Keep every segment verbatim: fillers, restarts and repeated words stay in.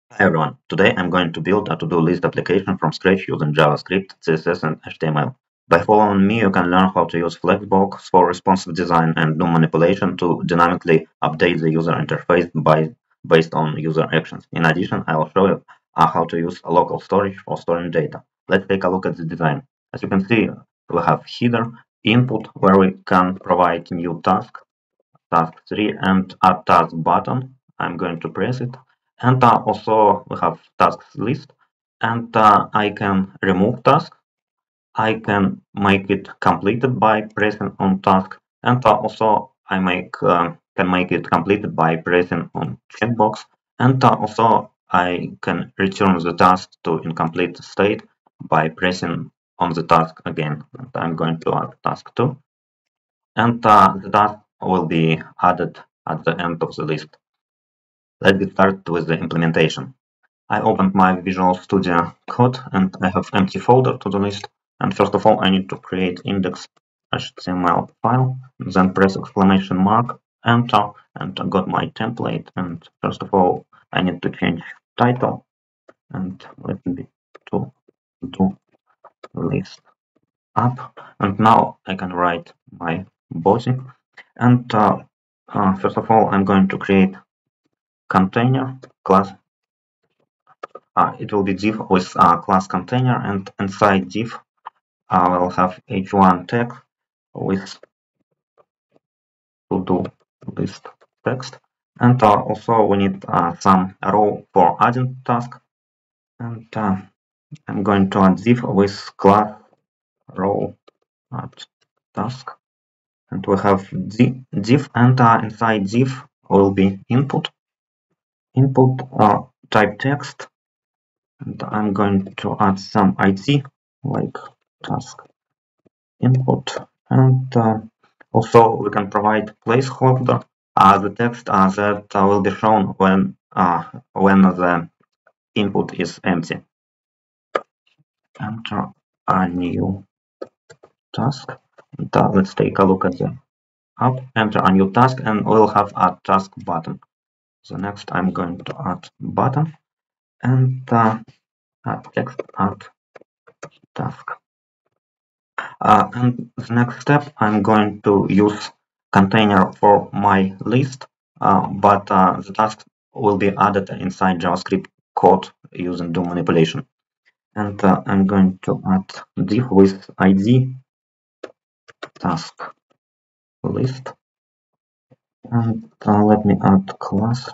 Hi everyone, today I'm going to build a to-do list application from scratch using JavaScript, C S S and H T M L. By following me you can learn how to use Flexbox for responsive design and do manipulation to dynamically update the user interface by, based on user actions. In addition, I will show you uh, how to use a local storage for storing data. Let's take a look at the design. As you can see, we have header, input, where we can provide new task, task three, and a task button. I'm going to press it. And uh, also we have tasks list, and uh, I can remove task. I can make it completed by pressing on task, and uh, also I make uh, can make it completed by pressing on checkbox, and uh, also I can return the task to incomplete state by pressing on the task again. And I'm going to add task two, and uh, the task will be added at the end of the list. Let's get started with the implementation. I opened my Visual Studio Code and I have empty folder to the list. And first of all, I need to create index.html file, then press exclamation mark, enter, and I got my template. And first of all, I need to change title and let me be to do list up. And now I can write my body. And uh, uh, first of all, I'm going to create container class. Uh, it will be div with a class container, and inside div I uh, will have h one tag with to do list text, and uh, also we need uh, some row for adding task, and uh, I'm going to add div with class row add task, and we have div, and uh, inside div will be input input uh, type text, and I'm going to add some I D like task input, and uh, also we can provide placeholder uh, the text uh, that uh, will be shown when uh, when the input is empty. Enter a new task, and, uh, let's take a look at the app. Enter a new task and we'll have a task button. So next I'm going to add button and uh, add text, add task. Uh, and the next step, I'm going to use container for my list, uh, but uh, the task will be added inside JavaScript code using do manipulation. And uh, I'm going to add div with I D task list. And uh, let me add class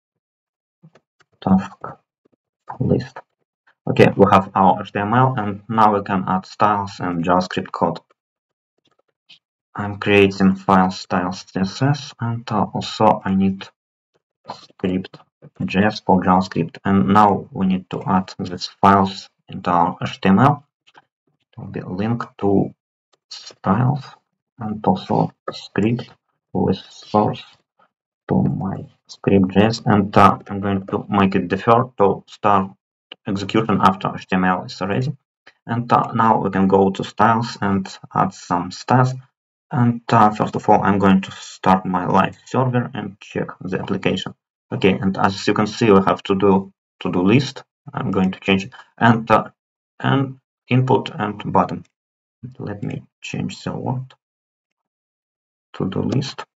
task list. Okay, we have our H T M L, and now we can add styles and JavaScript code. I'm creating file styles C S S, and uh, also I need script J S for JavaScript. And now we need to add these files into our H T M L. It will be linked to styles and also script with source to my script.js, and uh, I'm going to make it default to start execution after H T M L is ready. And uh, now we can go to styles and add some styles. And uh, first of all, I'm going to start my live server and check the application. Okay, and as you can see, we have to do to do list. I'm going to change it, and uh, and input and button. Let me change the word to do list.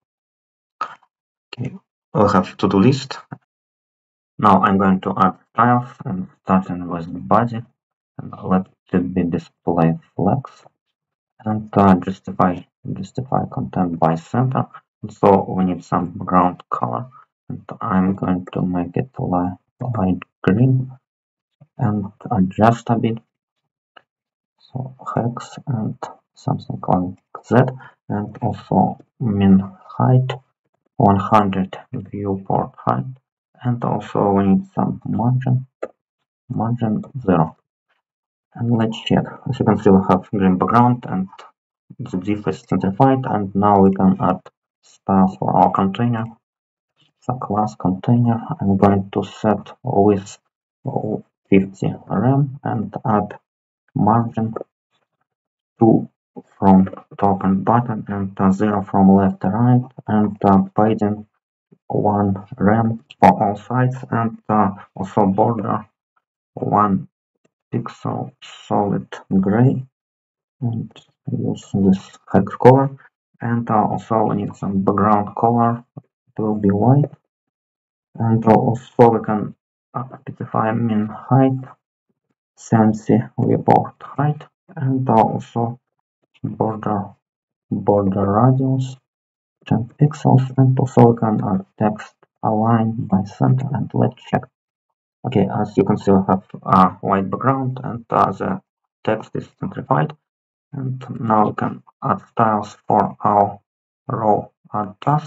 Okay, we have to do list. Now I'm going to add styles and starting with the body, and let it be display flex, and uh, justify justify content by center. So we need some background color, and I'm going to make it light, light green and adjust a bit. So hex and something like that, and also min height one hundred viewport height, and also we need some margin margin zero. And let's check. As you can see, we have green background and the div is simplified, and now we can add styles for our container. So class container, I'm going to set width fifty rem and add margin two from top and bottom, and uh, zero from left to right, and uh, padding one rem for all sides, and uh, also border one pixel solid gray, and use this hex color. And uh, also we need some background color. It will be white. And uh, also we can uh, specify min height, sensi viewport height, and uh, also border border radius ten pixels, and also we can add text align by center. And let's check. Okay, as you can see, we have a white background, and uh, the text is simplified. And now we can add styles for our row add task.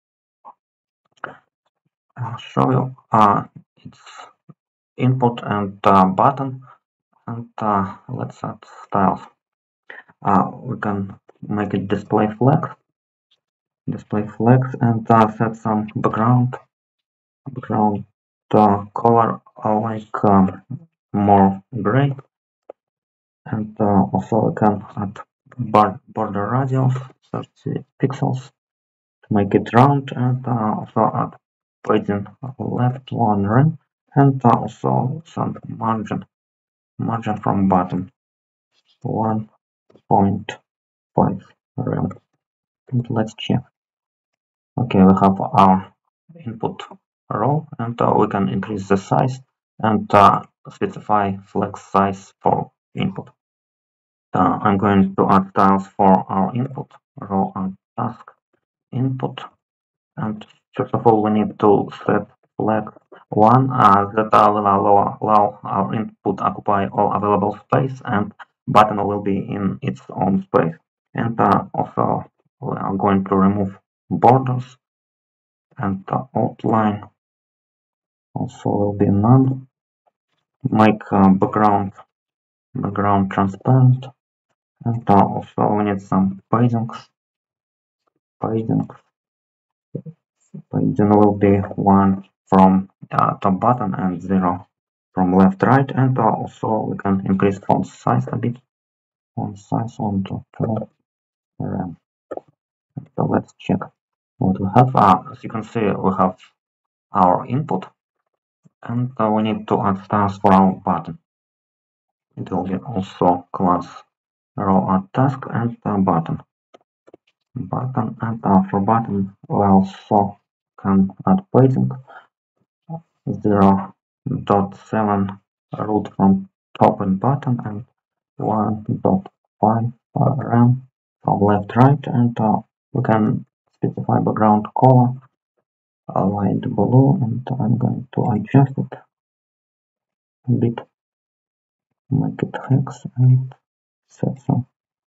I'll show you uh, its input and uh, button, and uh, let's add styles. Uh, we can make it display flex, display flex, and uh, set some background, background uh, color uh, like um, more gray, and uh, also we can add border radius thirty pixels to make it round, and uh, also add padding left one rem, and uh, also some margin margin from bottom one point five rem. And let's check. Okay, we have our input row, and uh, we can increase the size and uh, specify flex size for input. Uh, I'm going to add styles for our input row and task input, and first of all we need to set flex one uh, that uh, will allow, allow our input occupy all available space, and button will be in its own space. And uh, also we are going to remove borders, and the outline also will be none. Make uh, background background transparent, and uh, also we need some paddings. Padding padding will be one from uh, top button and zero from left right, and uh, also we can increase font size a bit. Font size on to twelve rem. So let's check what we have. Uh, as you can see, we have our input, and uh, we need to add styles for our button. It will be also class row add task and uh, button. Button and uh, for button we also can add padding zero point seven root from top and bottom, and one point five uh, rem from left right, and uh, we can specify background color uh, light blue, and I'm going to adjust it a bit, make it hex, and set some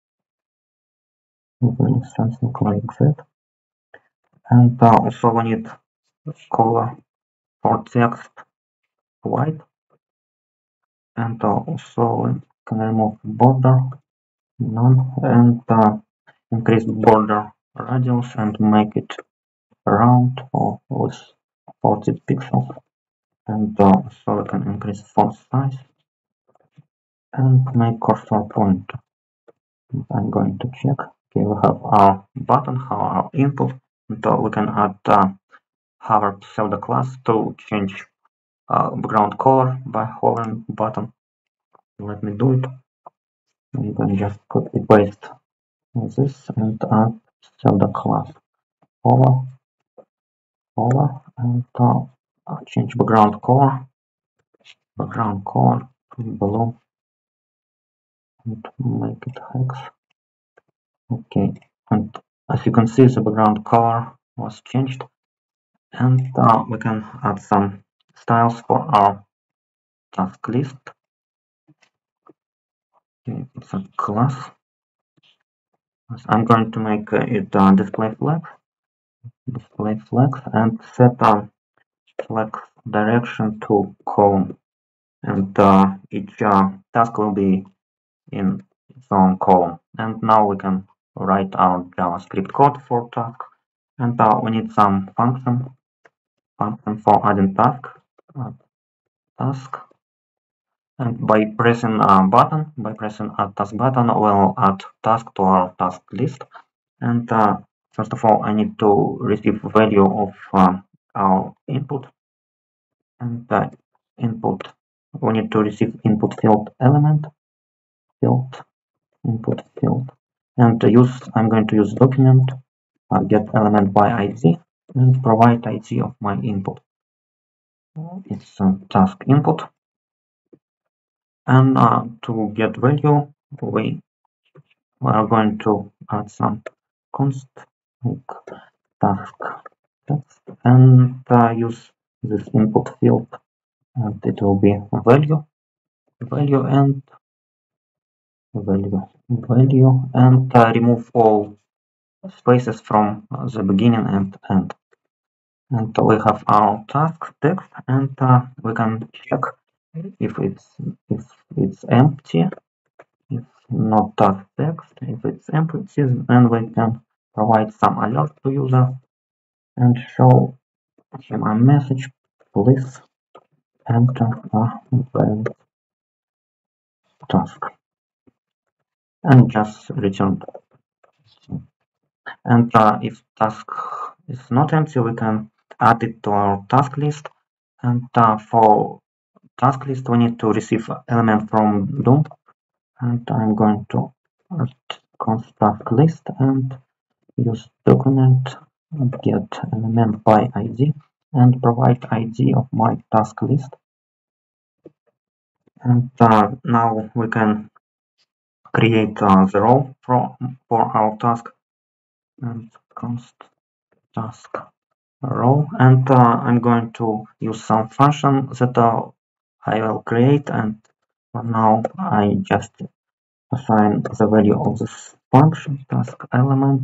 value something like that. And uh, also we need color for text white, and uh, also we can remove border none, and uh, increase border radius and make it round or with forty pixels, and uh, so we can increase font size and make cursor point. I'm going to check. Okay, we have our button, our input, and uh, we can add uh, hover pseudo class to change uh, background color by hovering button. Let me do it. I'm going to just copy paste this and add pseudo class color, color, and uh, change background color, background color below, and make it hex. Okay, and as you can see, the background color was changed, and uh, we can add some styles for our task list. Okay, it's a class. I'm going to make uh, it uh, display flex, display flex, and set a flex direction to column, and uh, each uh, task will be in its own column. And now we can write our JavaScript code for task, and uh, we need some function function for adding task uh, task and by pressing a button by pressing add task button we'll add task to our task list. And uh, first of all I need to receive value of uh, our input, and the input, we need to receive input field element, field, input field, and to use, I'm going to use document uh, get element by I D and provide I D of my input. It's a task input, and uh, to get value, we are going to add some const like task text and uh, use this input field, and it will be value, value, and value, value, and uh, remove all spaces from the beginning and end. And we have our task text, and uh, we can check if it's if it's empty, if not task text. If it's empty, then we can provide some alert to user and show him a message, please enter a valid task, and just return. And uh, if task is not empty, we can add it to our task list. And uh, for task list, we need to receive element from D O M, and I'm going to add const task list and use document get element by I D and provide I D of my task list. And uh, now we can create uh, the role for, for our task, and const task row, and uh, I'm going to use some function that uh, I will create, and for now I just assign the value of this function task element,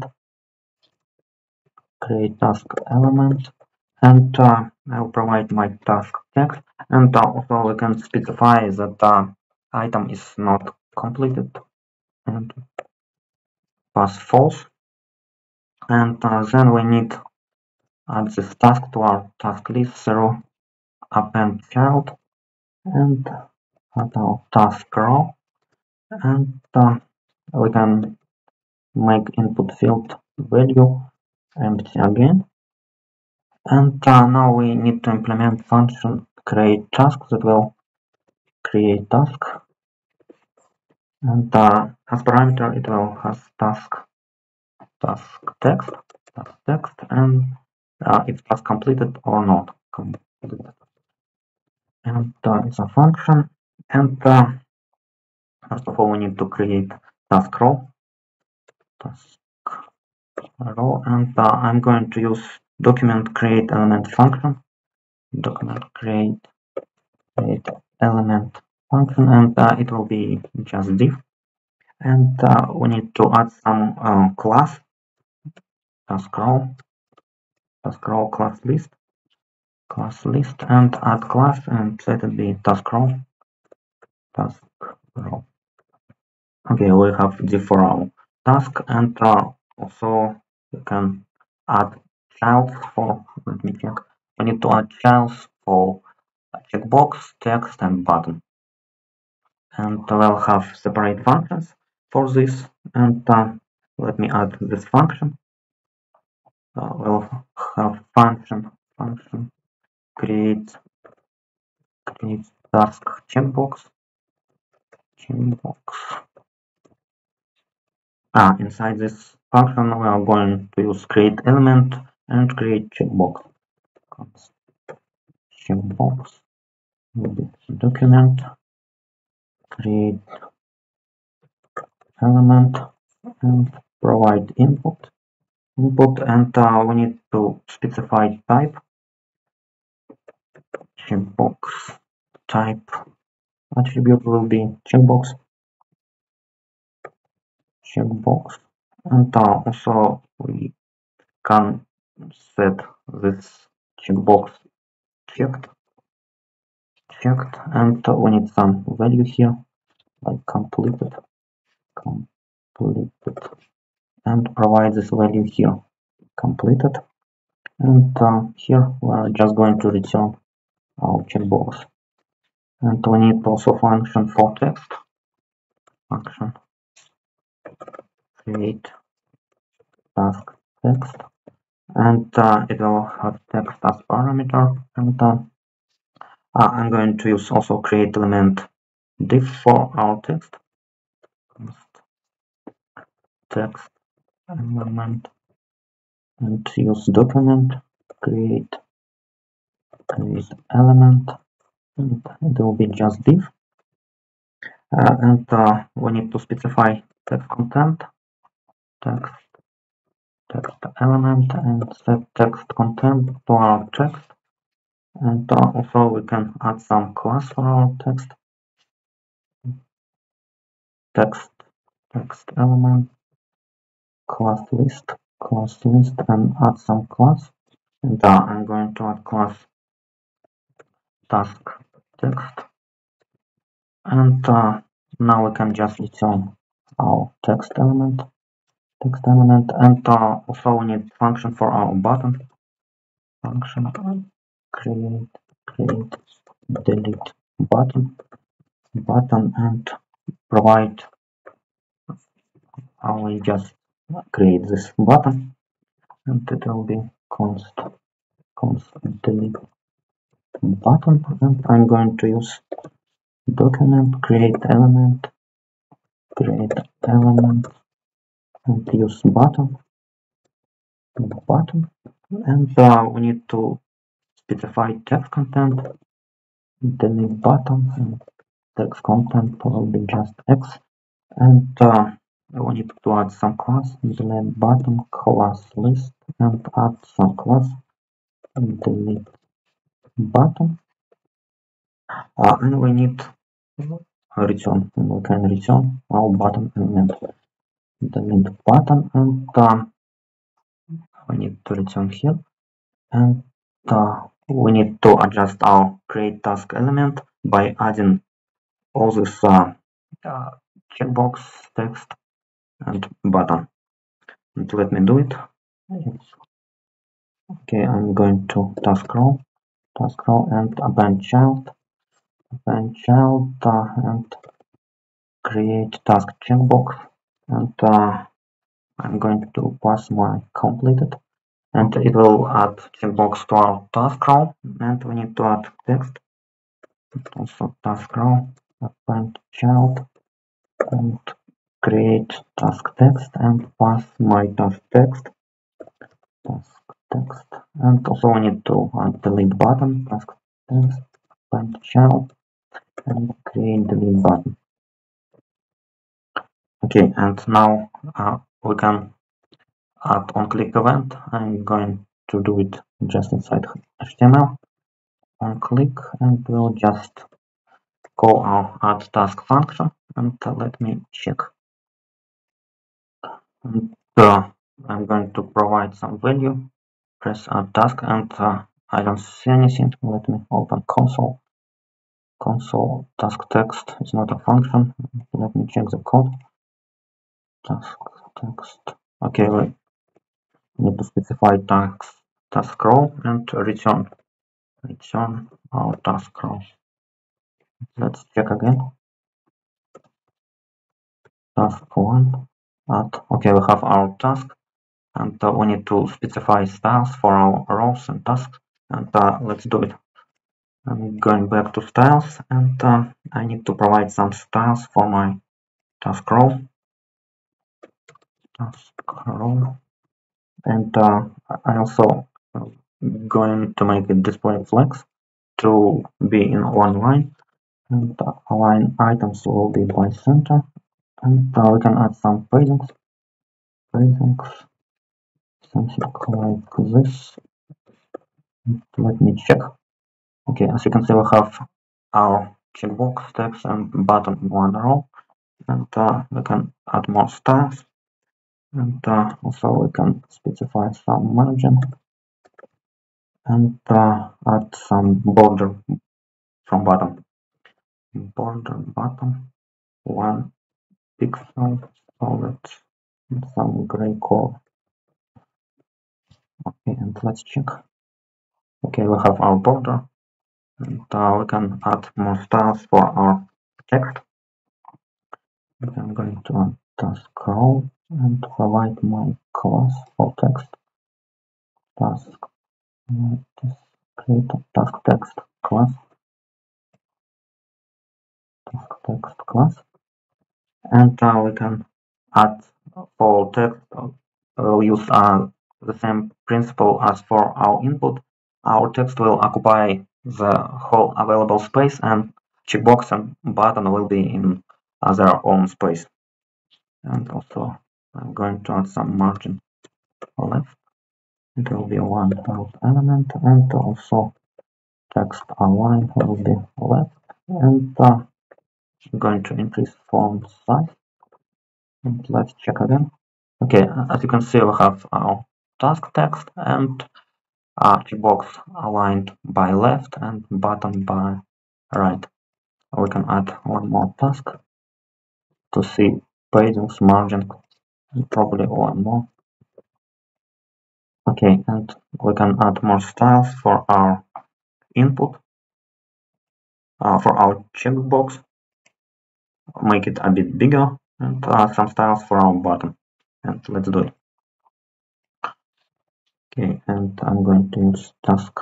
create task element, and uh, I'll provide my task text, and uh, also we can specify that uh, item is not completed and pass false, and uh, then we need add this task to our task list through append child and add our task row, and uh, we can make input field value empty again. And uh, now we need to implement function create task that will create task, and uh, as parameter it will has task task text task text and uh, if task completed or not completed, and uh, it's a function. And uh, first of all we need to create task row task row and uh, I'm going to use document create element function, document create create element function, and uh, it will be just div, and uh, we need to add some uh, class task row task row class list class list and add class and let it be task row task row. Okay, we have div for our task, and uh, also we can add childs for, let me check, we need to add childs for checkbox, text, and button, and we'll have separate functions for this. And uh, let me add this function. Uh, we'll have function function create create task checkbox checkbox. Ah, inside this function we are going to use create element and create checkbox. Checkbox document create element and provide input input and uh, we need to specify type checkbox type attribute will be checkbox checkbox, and uh, also we can set this checkbox checked checked and uh, we need some value here like completed completed and provide this value here completed, and uh, here we are just going to return our checkbox. And we need also function for text function create task text and uh, it will have text as parameter, and uh, uh, I'm going to use also create element div for our text. Text element and use document create create element, and it will be just div, uh, and uh, we need to specify text content, text text element, and set text content to our text, and uh, also we can add some class for our text, text text element, class list, class list, and add some class, and uh, I'm going to add class task text, and uh, now we can just return our text element, text element, and uh, also we need function for our button, function create create delete button button, and provide, I will just create this button, and it will be const const delete button, and I'm going to use document create element create element and use button button, and uh, we need to specify text content, delete button, and text content will be just X, and uh, we need to add some class, delete button class list, and add some class, delete button, uh, and we need return, and we can return our button element, delete button, and uh, we need to return here, and uh, we need to adjust our create task element by adding all this uh, uh, checkbox, text, and button. And let me do it. Okay, I'm going to task row, task row, and append child, append child, uh, and create task checkbox, and uh, I'm going to pass my completed, and it will add checkbox to our task row, and we need to add text, also task row, append child, and create task text, and pass my task text, task text, and also we need to add delete button, task text, append child, and create delete button. Okay, and now uh, we can add on click event. I'm going to do it just inside H T M L. On click, and we'll just call our add task function, and uh, let me check. And, uh, I'm going to provide some value, press add task, and uh, I don't see anything. Let me open console. Console task text is not a function. Let me check the code. Task text. Okay, we need to specify task task row and return return our task row. Let's check again. Task one. Add. Okay, we have our task, and uh, we need to specify styles for our rows and tasks. And uh, let's do it. I'm going back to styles, and uh, I need to provide some styles for my task row. Task row, and uh, I also going to make it display flex to be in one line, and uh, align items will be by center, and uh, we can add some paddings, paddings, something like this. Let me check. Okay, as you can see, we have our checkbox, text, and button in one row, and uh, we can add more styles, and uh, also we can specify some margin, and uh, add some border from bottom, border bottom one pixel, solid, some gray color. Okay, and let's check. Okay, we have our border, and uh, we can add more styles for our text. I'm going to add task row and provide my class for text. task. Let's create a task text class. Task text class, and uh, we can add for text. Uh, we'll use uh, the same principle as for our input. Our text will occupy the whole available space, and checkbox and button will be in their own space. And also, I'm going to add some margin left. It will be one out element, and also text align will be left. And uh, I'm going to increase font size. And let's check again. Okay, as you can see, we have our task text and our checkbox aligned by left and button by right. We can add one more task to see paddings, margin, and probably one more. Okay, and we can add more styles for our input, uh, for our checkbox, make it a bit bigger, and uh, some styles for our button. And let's do it. Okay, and I'm going to use task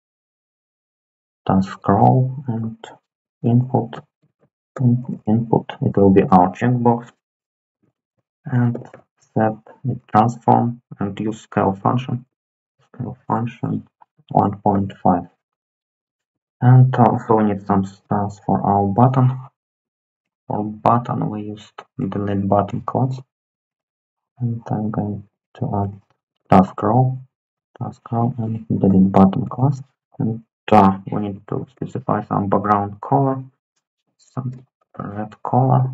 task row and input in, input. It will be our checkbox, and set it transform and use scale function. Scale function one point five. And also we need some styles for our button. For button we used delete button class, and I'm going to add task row, task row and delete button class. And uh, we need to specify some background color, some red color,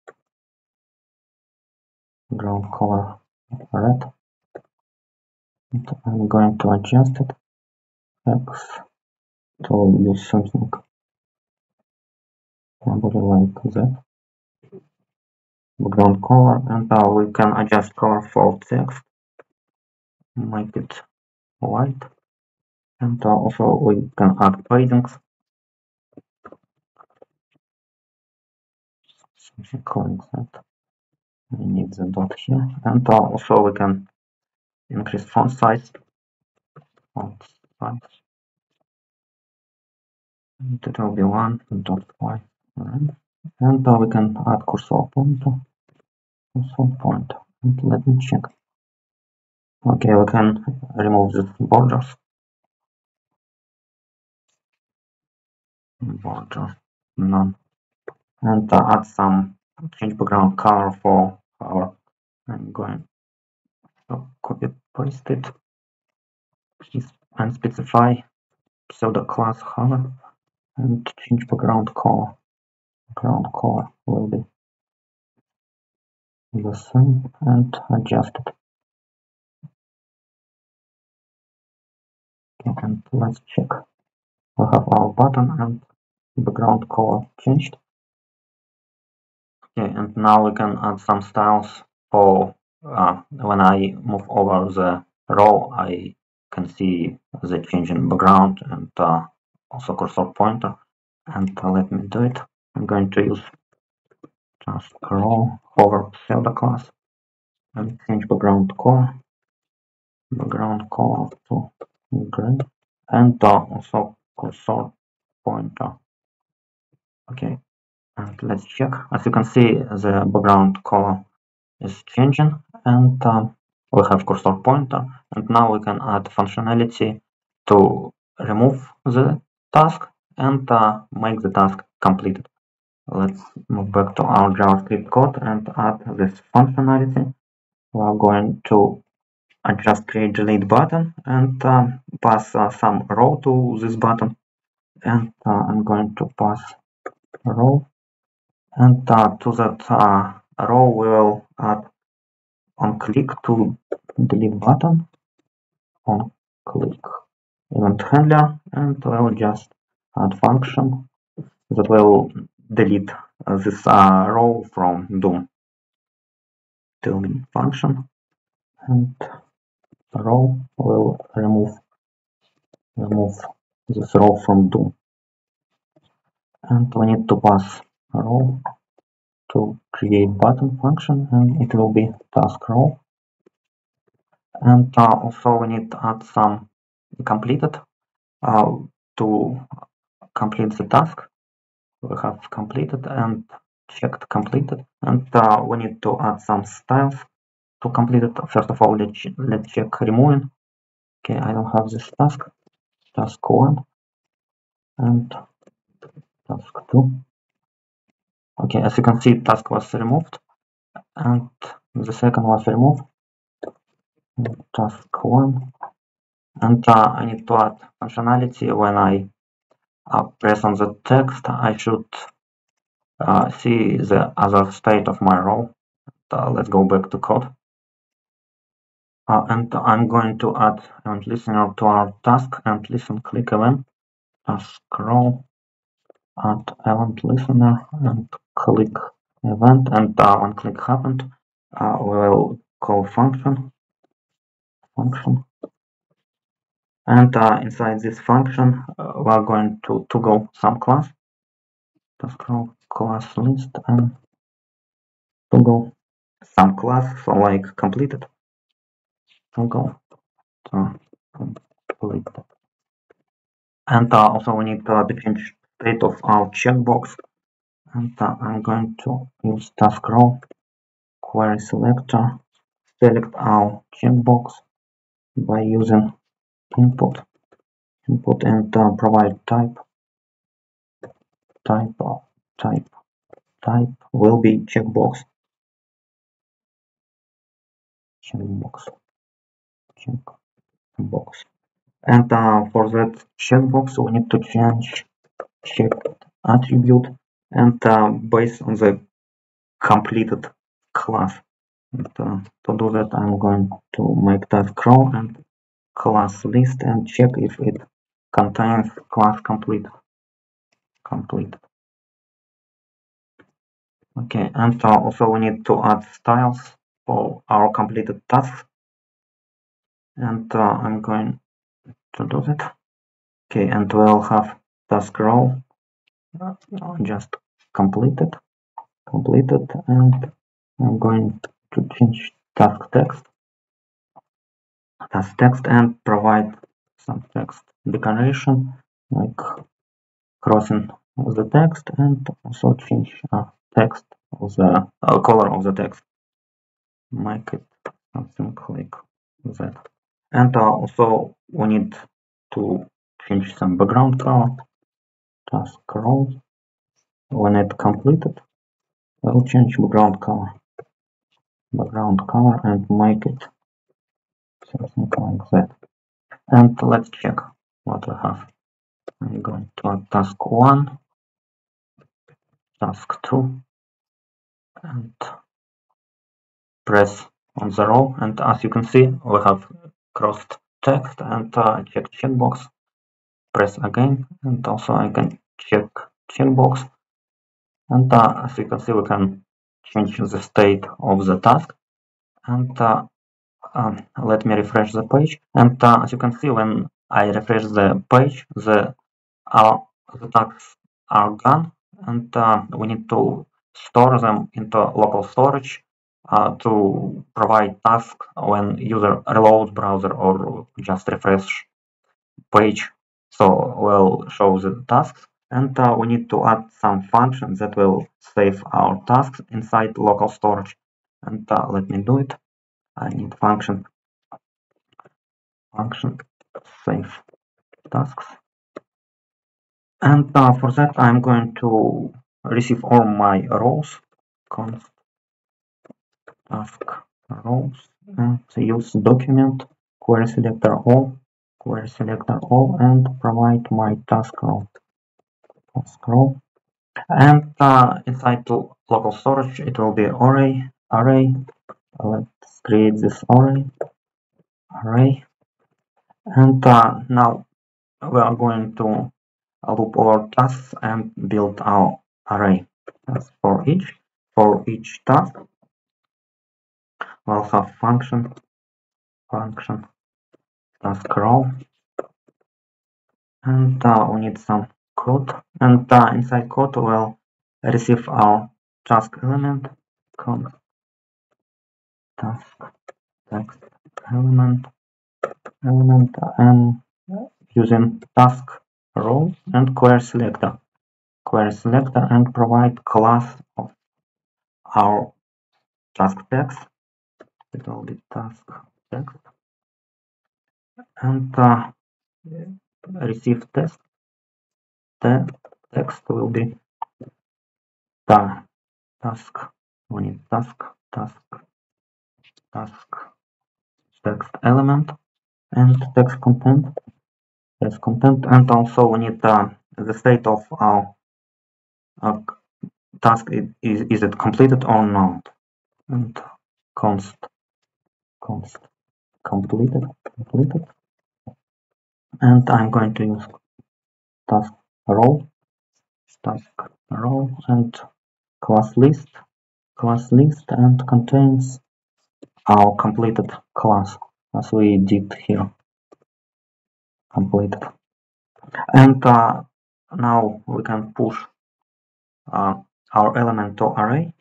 ground color red. And I'm going to adjust it X to use something probably like that. Background color, and now we can adjust color for text, make it white, and also we can add paddings, something like that. We need the dot here, and also we can increase font size, font size, and it will be one dot five, and we can add cursor pointer, cursor pointer, and let me check. Okay, we can remove the borders, border none, and uh, add some change background color for our. I'm going to copy paste it and specify pseudo class color and change background color. Background color will be the same and adjust it. Okay, and let's check. We have our button and background color changed. Okay, and now we can add some styles for uh, when I move over the row, I can see the change in background and uh, also cursor pointer. And uh, let me do it. I'm going to use task row over pseudo class and change background color, background color to gray, and uh, also cursor pointer. Okay, and let's check. As you can see, the background color is changing, and um, we have cursor pointer, and now we can add functionality to remove the task and uh, make the task completed. Let's move back to our JavaScript code and add this functionality. We are going to adjust create delete button and um, pass uh, some row to this button, and uh, I'm going to pass row, and uh, to that uh, row we will add on click to delete button, on click event handler, and we'll just add function that will delete uh, this uh, row from DOM. Delete function, and row will remove remove this row from DOM, and we need to pass row to create button function, and it will be task row, And uh, also we need to add some completed uh, to complete the task. We have completed and checked completed, and uh, we need to add some styles to complete it. First of all, let's, let's check removing. Okay, I don't have this task. Task one and task two. Okay, as you can see, task was removed and the second was removed. Task one. And uh, I need to add functionality. When I uh, press on the text, I should uh, see the other state of my row. Uh, let's go back to code. Uh, and I'm going to add event listener to our task and listen click event. Task row, add event listener and click event. And uh, when click happened, uh, we will call function. Function. And uh, inside this function, uh, we are going to toggle some class. Task row class list and toggle some class, so like completed. Toggle to completed. And uh, also we need uh, to change state of our checkbox. And uh, I'm going to use task row query selector, select our checkbox by using input, input and uh, provide type. Type of type type will be checkbox. Checkbox. Checkbox. And uh, for that checkbox, we need to change checked attribute and uh, based on the completed class. And, uh, to do that, I'm going to make task row and class list and check if it contains class complete. Complete. Okay, and uh, also we need to add styles for our completed tasks. And uh, I'm going to do that. Okay, and we'll have task row uh, just completed, completed, and I'm going to change task text, task text, and provide some text decoration like crossing of the text, and also change uh, text of the uh, color of the text. Make it something like that. And uh, also we need to change some background color. Task row. When it completed, I'll change background color. Background color and make it something like that. And let's check what we have. I'm going to add task one, task two, and press on the row. And as you can see, we have crossed text and uh, check checkbox. Press again, and also I can check checkbox. And uh, as you can see, we can change the state of the task. And uh, um, let me refresh the page. And uh, as you can see, when I refresh the page, the uh, the tasks are gone, and uh, we need to store them into local storage uh, to provide tasks when user reloads browser or just refresh page. So we'll show the tasks, and uh, we need to add some functions that will save our tasks inside local storage. And uh, let me do it. I need function function save tasks. And uh, for that, I'm going to receive all my rows, const task rows, and use document query selector all, query selector all, and provide my task row, task row. And uh, inside to local storage, it will be array, array. Let's create this array, array. And uh, now we are going to loop over tasks and build our array. As for each, for each task, we'll have function, function, task row, and uh, we need some code. And uh, inside code, we'll receive our task element, code, task, text, element element and using task role and query selector query selector and provide class of our task text. It will be task text and uh, receive text. The text will be the task. We need task task task text element and text content. Text content and also we need uh, the state of our uh, task. Is, is it completed or not? And const const completed completed. And I'm going to use task role task role and class list class list and contains our completed class as we did here. Completed. And uh, now we can push uh, our element to array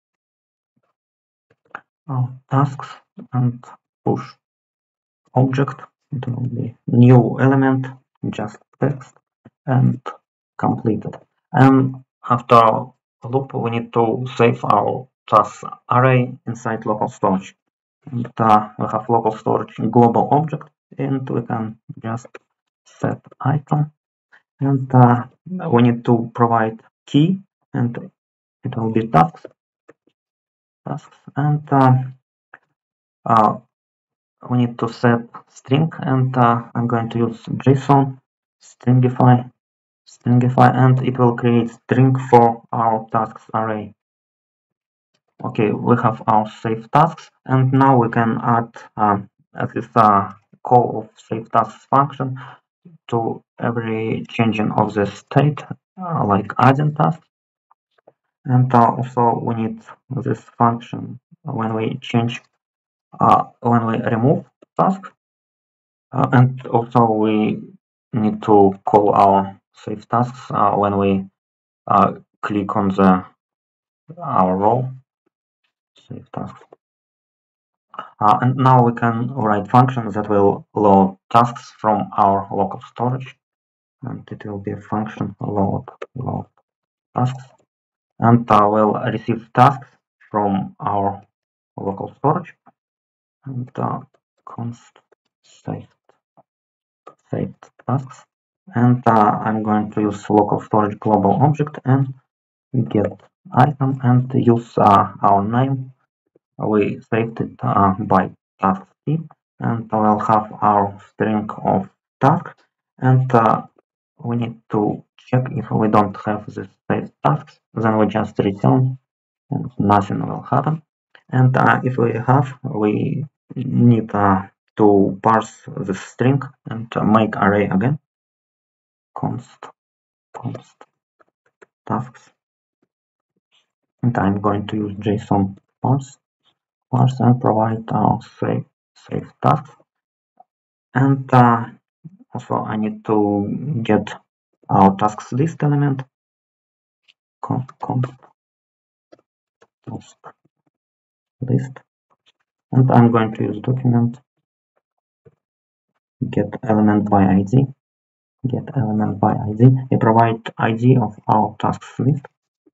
uh, tasks and push object. It will be new element, just text and completed. And after a loop, we need to save our task array inside local storage. And uh, we have local storage global object, and we can just set item. And uh, we need to provide key, and it will be tasks. Tasks, and uh, uh, we need to set string, and uh, I'm going to use JSON stringify stringify and it will create string for our tasks array. Okay, we have our save tasks, and now we can add um, this uh, call of save tasks function to every changing of the state, uh, like adding tasks. And uh, also we need this function when we change, uh, when we remove task, uh, and also we need to call our save tasks uh, when we uh, click on the our role save tasks. Uh, and now we can write functions that will load tasks from our local storage, and it will be a function load load tasks, and uh, we'll receive tasks from our local storage, and uh, const saved saved tasks, and uh, I'm going to use local storage global object and get item and use uh, our name. We saved it uh, by task t, and we'll have our string of task, and uh, we need to check if we don't have this saved tasks, then we just return and nothing will happen. And uh, if we have, we need uh, to parse the string and uh, make array again. Const const tasks, and I'm going to use JSON parse parse and provide our save save tasks. And uh, also I need to get our tasks list element. Const const task list, and I'm going to use document get element by I D. Get element by I D. We provide I D of our tasks list.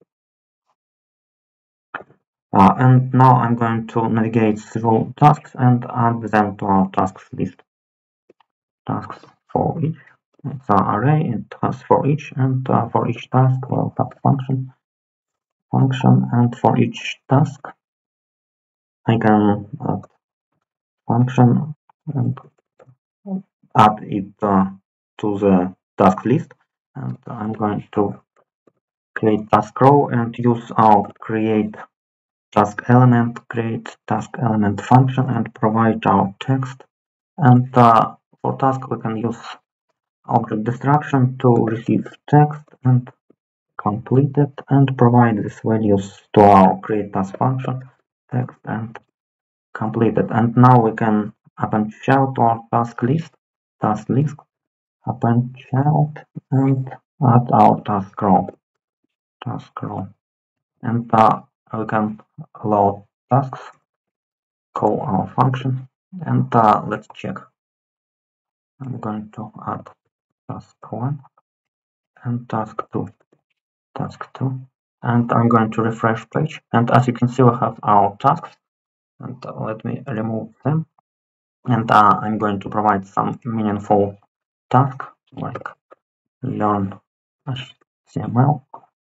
Uh, and now I'm going to navigate through tasks and add them to our tasks list. Tasks for each. It's an array, it has for each, and uh, for each task we'll have function. Function, and for each task I can add function and add it uh, to the task list. And I'm going to create task row and use our create task element, create task element function, and provide our text. And uh, for task we can use object destruction to receive text and complete it, and provide these values to our create task function, text and complete it. And now we can append child to our task list, task list, append child, and add our task row, task row, and uh, we can load tasks, call our function And uh, let's check. I'm going to add task one and task two, task two, and I'm going to refresh page. And as you can see, we have our tasks. And uh, let me remove them. And uh, I'm going to provide some meaningful task like learn H T M L,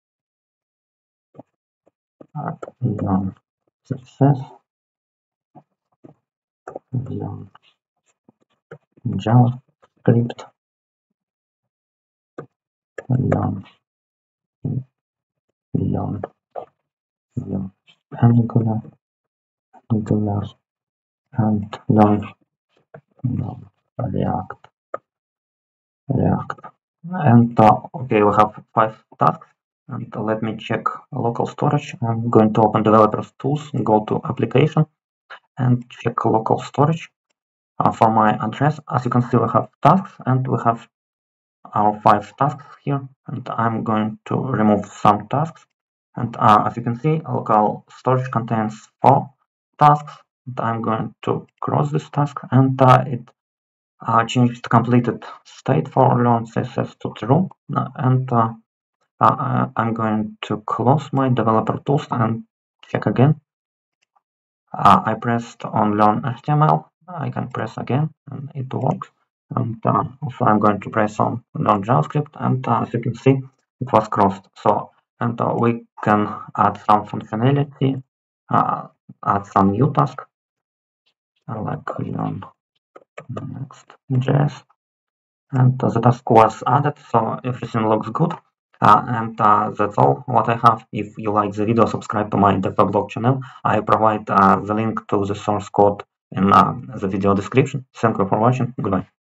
uh, learn C S S, learn JavaScript, learn learn learn Angular, Angular, and learn, learn React, React. And uh, okay, we have five tasks. And uh, let me check local storage. I'm going to open developers tools, go to application, and check local storage. Uh, for my address, as you can see, we have tasks and we have our five tasks here. And I'm going to remove some tasks. And uh, as you can see, local storage contains four tasks. And I'm going to cross this task, and uh, it uh, changed completed state for learn C S S to true. And uh, uh, I'm going to close my developer tools and check again. Uh, I pressed on learn H T M L. I can press again and it works. And uh, also I'm going to press on learn JavaScript, and uh, as you can see, it was crossed. So, and uh, we can add some functionality, uh, add some new task, uh, like learn next.js. And uh, the task was added, so everything looks good. Uh, and uh, that's all what I have. If you like the video, subscribe to my DevBlog channel. I provide uh, the link to the source code in uh, the video description. Thank you for watching. Goodbye.